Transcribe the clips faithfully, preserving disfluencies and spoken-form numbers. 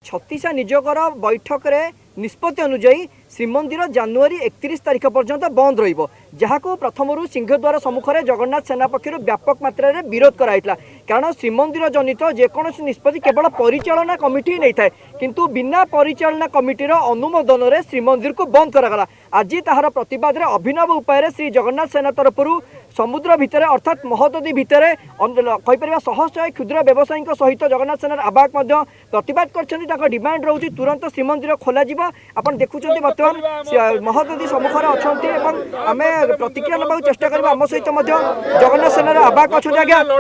छत्तीसा निजोगर बैठक रे निष्पत्ति अनुଯାयी श्रीमंदिर जनवरी एकतीस तारीख पर्यंत बंद रहिबो जहाको प्रथमरु सिंहद्वार सम्मुख में जगन्नाथ सेना पक्षर व्यापक मात्रा रे विरोध कराइतला कारण श्रीमंदिर जनित जेकोसी निष्पत्ति केवल परिचालना कमिटी नहीं थाए किंतु बिना परिचालना कमिटीर अनुमोदन रे श्रीमंदिर को बंद करागला। आज ताहार प्रतिवाद रे अभिनव उपाय श्री जगन्नाथ सेना तरफ समुद्र भितर अर्थात महोदधी भितर कहीपर शह शह क्षुद्र व्यवसायी सहित जगन्नाथ सेनार आवाहक प्रतिवाद कर डिमांड रोचे तुरंत श्रीमंदिर खोल आपन देखुं बर्तमान महोदधी सम्मुख अच्छा आम प्रतिक्रिया ना चेष्टा करें आम सहित जगन्नाथ सेनार आवाहक अच्छा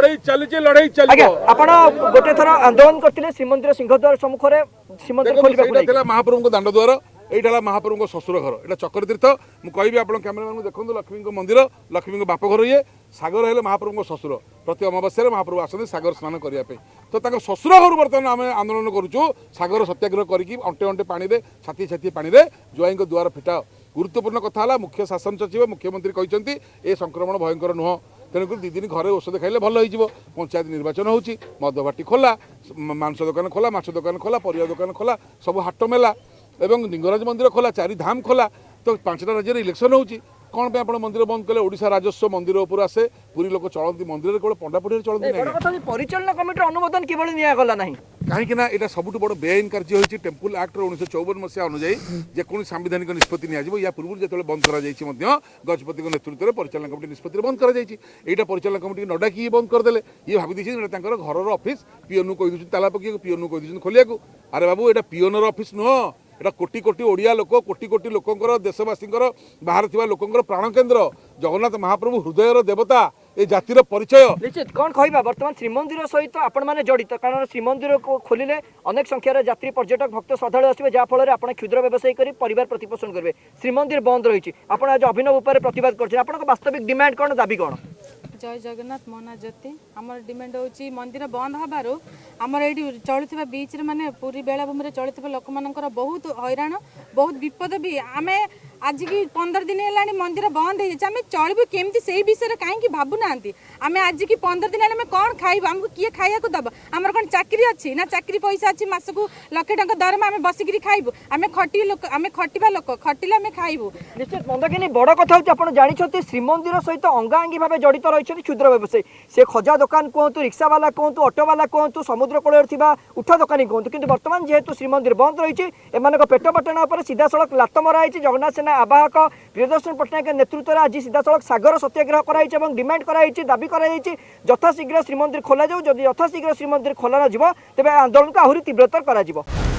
आज्ञा आज्ञा आपण गोटे थर आंदोलन करते श्रीमंदिर सिंहद्वार सम्मुख में श्रीमंदिर खोल महाप्रभु दांड द्वार यहाँ महाप्रभु ससुर घर यहाँ चक्र तीर्थ मुझे आप कैमेरामैन देखो लक्ष्मी मंदिर लक्ष्मी बापघर ये सागर है महाप्रभु ससुर प्रति अमावास्या महाप्रभु आसते सागर स्नान करने तो ससुर घर बर्तमान आम आंदोलन करुचु सागर सत्याग्रह करके अंटे अंटे पानी में छाती छाती पानी में जुआई द्वार फिटा गुरुत्वपूर्ण कथा मुख्य शासन सचिव मुख्यमंत्री कहते ए संक्रमण भयंकर नुह तेणुक दी दिन घरे औषध खाइले भल हो पंचायत निर्वाचन हो मदभाटी खोला मांस दुकान खोला माछ दुकान खोला परिया दुकान खोला सब हाट मेला एवं लिंगराज मंदिर खोला चारि धाम खोला तो पांचटा राज्य इलेक्शन होची कौन पे आपण मंदिर बंद कले ओडिशा राजस्व मंदिर ऊपर आसे पूरी लोक चलती मंदिर केवल पंडापुड़ी चलती नहीं परिचालना कमिटी अनुमोदन केवल निया गला नहीं कहीं यहाँ सबुठ बड़ बेआईन कार्य होती टेम्पल एक्ट उन्नीस चौवन मसीहा अनुଯାयी जेको संविधानिक निष्पत्ति निया या पूर्व जो बंद कर गजपति नेतृत्व में परिचालना कमिटी निष्पत्ति बंद कर परिचालना कमिटी न डाकी बंद करदे ये भावी घर ऑफिस पीओन को कही ताला पकड़ पीओन को कही खोलिया अरे बाबू यहाँ पीओनर ऑफिस नुह एटा कोटी कोटी ओडिया लोक कोटी कोटी लोकंकर देशवासी बाहर थिबा लोकंकर प्राण केन्द्र जगन्नाथ महाप्रभु हृदयर देवता ए जातिर परिचय निश्चित कौन कहबा वर्तमान श्रीमंदिर सहित आपण माने जड़ित कारण श्रीमंदिर को खोलिले अनेक संख्यार यात्री पर्यटक भक्त श्रद्धालु आसबे जहाँ फल आप क्षुद्र व्यवसायी कर परिवार प्रतिपोषण करेंगे श्रीमंदिर बंद रही आपण आज अभिनव उपाय प्रतिवाद कर वास्तविक डिमांड कौन दाबी कौन जय जगन्नाथ मोना ज्योति आमर डिमांड होची मंदिर बंद हबारो आमर एडी चलुथिबा बीच रे माने पूरी बेलाभूमि रे चलुथिबा लोक मानकर बहुत हैरान बहुत विपद भी आमे आज की पंद्रह दिन है मंदिर बंद हो जाए चलू केमती से विषय में कहीं भावुना आम आज की पंद्रह दिन है कौन खाइब आमको किए खाया दब आमर कौन चाकरी अच्छी ना चाकरी पैसा अच्छी मसक लक्षे टका दरमा आम बसिक खाइबू आम खटी लोक आम खटिबा लोक खटिले आम खाइबू निश्चित मंदाकिनी बड़ कथा होती जानते श्रीमंदिर सहित अंगांगी भाव जड़ित रही क्षुद्र व्यवसायी से खजा दुकान कहतु रिक्शा वाला कहतु ऑटो वाला कहतु समुद्र कूल उठा दुकानी कहतु कि बर्तमान जेहेतु श्रीमंदिर बंद रही एम पेट पटना पर सीधा सड़क लात मराई जगन्नाथ सेना आवाहक प्रियदर्शन पट्टनायक नेतृत्व में आज सीधा सड़क सागर सत्याग्रह कराई डिमांड कराई दाबी कराई यथाशीघ्र श्रीमंदिर खोल जाऊ जदि यथाशीघ्र श्रीमंदिर खोल न तेज आंदोलन को आहरी तीव्रतर करा